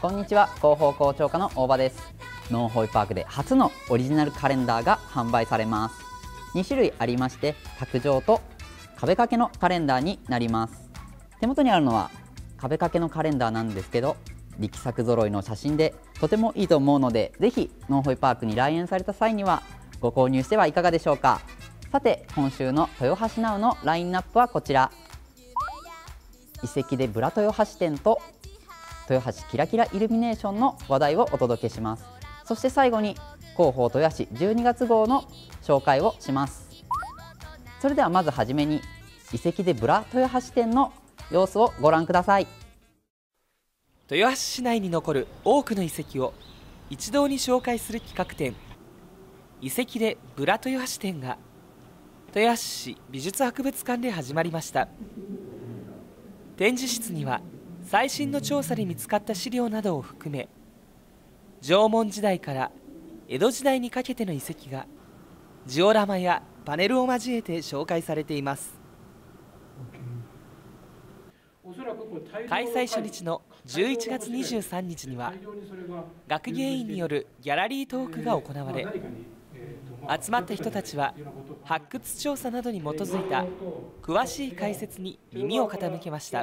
こんにちは、広報校長課の大場です。ノンホイパークで初のオリジナルカレンダーが販売されます。2種類ありまして、卓上と壁掛けのカレンダーになります。手元にあるのは壁掛けのカレンダーなんですけど、力作揃いの写真でとてもいいと思うので、ぜひノンホイパークに来園された際にはご購入してはいかがでしょうか。さて、今週の豊橋ナウのラインナップはこちら。遺跡でブラ豊橋店と豊橋キラキライルミネーションの話題をお届けします。そして最後に広報豊橋12月号の紹介をします。それではまずはじめに遺跡でブラ豊橋店の様子をご覧ください。 豊橋市内に残る多くの遺跡を一堂に紹介する企画展、遺跡でブラ豊橋展が豊橋市美術博物館で始まりました。展示室には最新の調査で見つかった資料などを含め、縄文時代から江戸時代にかけての遺跡がジオラマやパネルを交えて紹介されています。開催初日の11月23日には学芸員によるギャラリートークが行われ、集まった人たちは発掘調査などに基づいた詳しい解説に耳を傾けました。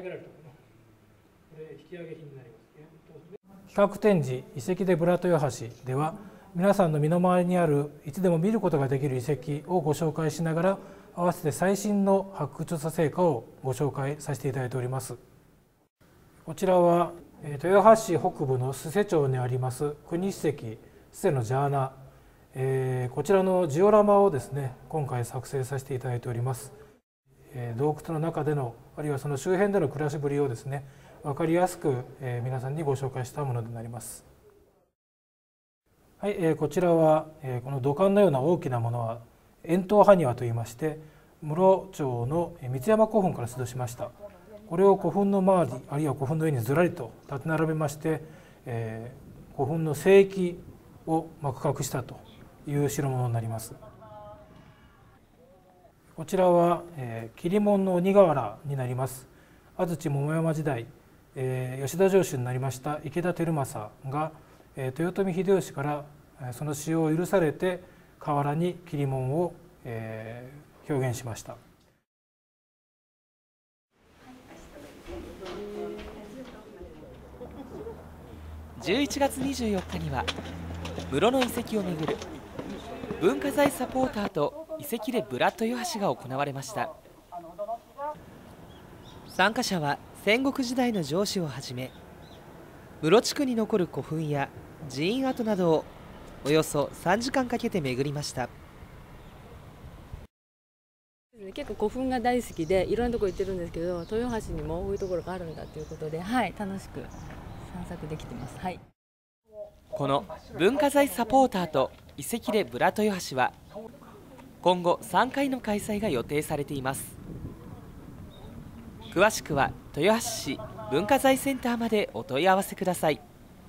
企画展示遺跡でブラ豊橋では、皆さんの身の回りにあるいつでも見ることができる遺跡をご紹介しながら、合わせて最新の発掘調査成果をご紹介させていただいております。こちらは豊橋市北部の須瀬町にあります国史跡須瀬のジャーナ、こちらのジオラマをですね、今回作成させていただいております。洞窟の中での、あるいはその周辺での暮らしぶりをですね、分かりやすく皆さんにご紹介したものになります。はい、こちらはこの土管のような大きなものは円筒埴輪といいまして、室町の三山古墳から出土しました。これを古墳の周り、あるいは古墳の上にずらりと立て並べまして、古墳の聖域を区画したという代物になります。こちらは切門の鬼瓦になります。安土桃山時代、吉田城主になりました池田輝政が豊臣秀吉からその使用を許されて瓦に切門を表現しました。 11月24日には室の遺跡をめぐる文化財サポーターと遺跡でブラ豊橋が行われました。参加者は戦国時代の城主をはじめ、室地区に残る古墳や寺院跡などをおよそ3時間かけて巡りました。 結構古墳が大好きでいろんなところ行ってるんですけど、豊橋にもこういうところがあるんだということで、はい、楽しく散策できてます。はい、 この文化財サポーターと遺跡でブラ豊橋は今後3回の開催が予定されています。詳しくは豊橋市文化財センターまでお問い合わせください。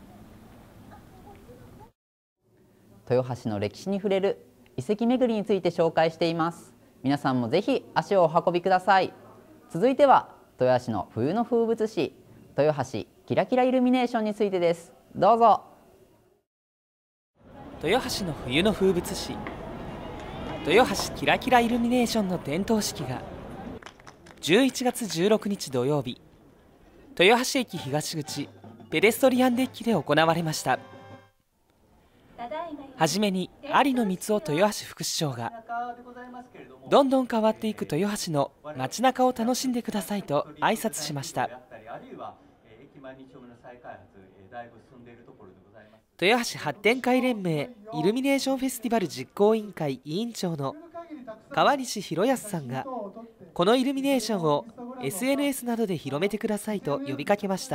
豊橋の歴史に触れる遺跡巡りについて紹介しています。皆さんもぜひ足をお運びください。続いては豊橋の冬の風物詩、豊橋キラキライルミネーションについてです。どうぞ。 豊橋の冬の風物詩、豊橋キラキライルミネーションの点灯式が11月16日土曜日、豊橋駅東口ペデストリアンデッキで行われました。はじめに有野光雄豊橋副市長が、どんどん変わっていく豊橋の街中を楽しんでくださいと挨拶しました。豊橋発展会連盟イルミネーションフェスティバル実行委員会委員長の川西博康さんが、このイルミネーションを SNS などで広めてくださいと呼びかけました。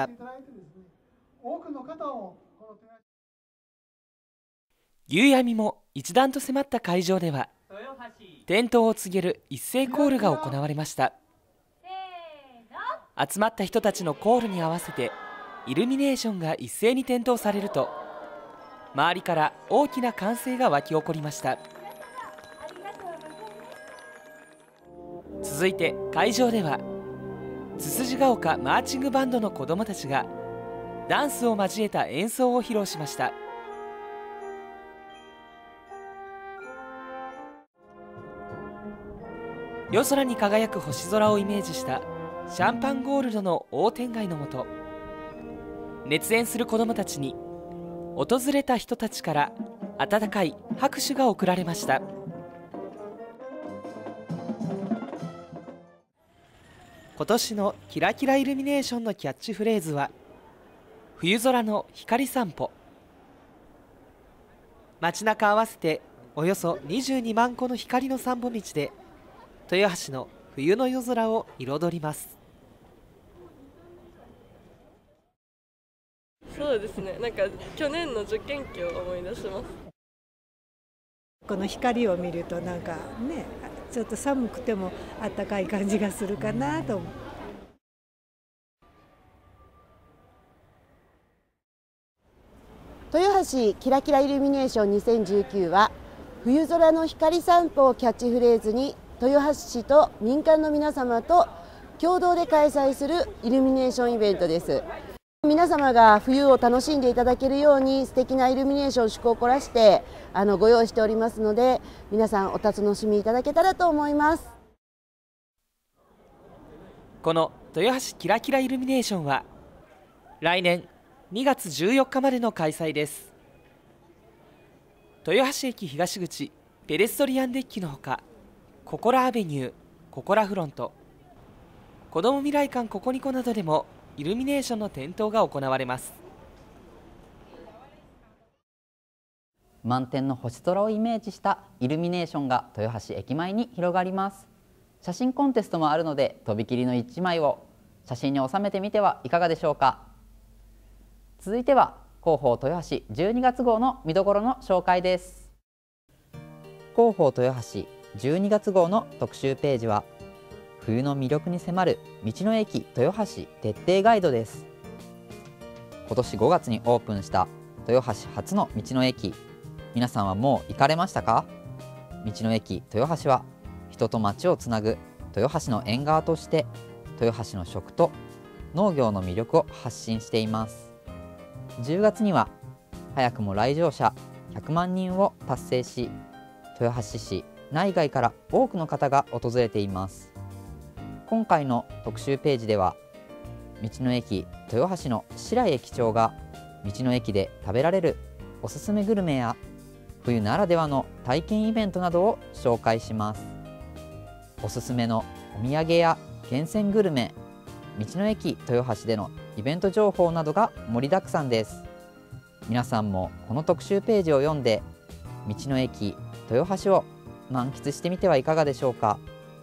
夕闇も一段と迫った会場では、点灯を告げる一斉コールが行われました。集まった人たちのコールに合わせてイルミネーションが一斉に点灯されると、周りから大きな歓声が沸き起こりました。続いて会場ではつつじが丘マーチングバンドの子どもたちがダンスを交えた演奏を披露しました。夜空に輝く星空をイメージしたシャンパンゴールドの大天街のもと、熱演する子どもたちに訪れた人たちから温かい拍手が送られました。今年のキラキライルミネーションのキャッチフレーズは冬空の光散歩。街中合わせておよそ22万個の光の散歩道で豊橋の冬の夜空を彩ります。 そうですね、なんか去年の受験期を思い出します。 この光を見るとなんかね、ちょっと寒くても暖かい感じがするかなと思う。 豊橋キラキライルミネーション2019は冬空の光散歩をキャッチフレーズに豊橋市と民間の皆様と共同で開催するイルミネーションイベントです。皆様が冬を楽しんでいただけるように素敵なイルミネーション趣向を凝らしてご用意しておりますので、皆さんお楽しみいただけたらと思います。 この豊橋キラキライルミネーションは来年2月14日までの開催です。豊橋駅東口ペデストリアンデッキのほか、ココラアベニュー、ココラフロント、子ども未来館ココニコなどでもイルミネーションの点灯が行われます。 満天の星空をイメージしたイルミネーションが豊橋駅前に広がります。写真コンテストもあるので、とびきりの1枚を写真に収めてみてはいかがでしょうか。続いては広報豊橋12月号の見どころの紹介です。広報豊橋12月号の特集ページは冬の魅力に迫る道の駅豊橋徹底ガイドです。今年5月にオープンした豊橋初の道の駅、皆さんはもう行かれましたか？道の駅豊橋は人と町をつなぐ豊橋の縁側として豊橋の食と農業の魅力を発信しています。10月には早くも来場者100万人を達成し、豊橋市内外から多くの方が訪れています。今回の特集ページでは道の駅豊橋の白井駅長が道の駅で食べられるおすすめグルメや冬ならではの体験イベントなどを紹介します。おすすめのお土産や厳選グルメ、道の駅豊橋でのイベント情報などが盛りだくさんです。皆さんもこの特集ページを読んで道の駅豊橋を満喫してみてはいかがでしょうか。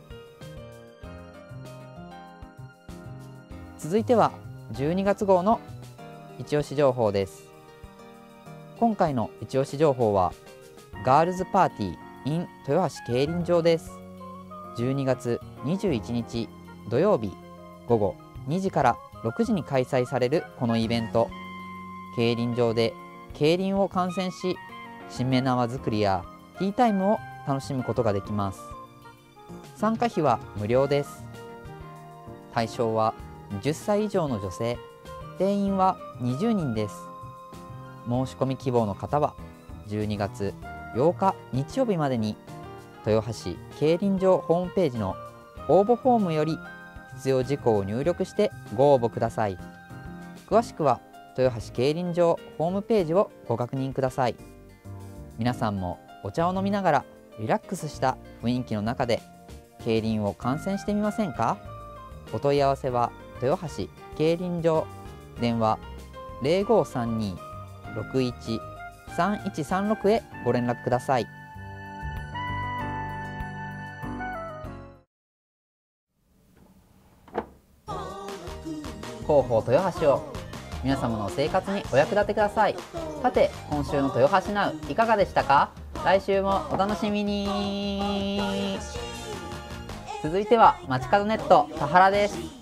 続いては12月号の一押し情報です。今回の一押し情報はガールズパーティー in 豊橋競輪場です。12月21日土曜日午後2時から6時に開催されるこのイベント、競輪場で競輪を観戦し、新芽縄作りやティータイムを楽しむことができます。参加費は無料です。対象は10歳以上の女性、定員は20人です。申し込み希望の方は12月8日日曜日までに豊橋競輪場ホームページの応募フォームより必要事項を入力してご応募ください。詳しくは豊橋競輪場ホームページをご確認ください。皆さんもお茶を飲みながらリラックスした雰囲気の中で競輪を観戦してみませんか？お問い合わせは豊橋競輪場、電話 0532-613136 へご連絡ください。広報豊橋を皆様の生活にお役立てください。さて、今週の豊橋ナウいかがでしたか？来週もお楽しみに。続いては街角ネット田原です。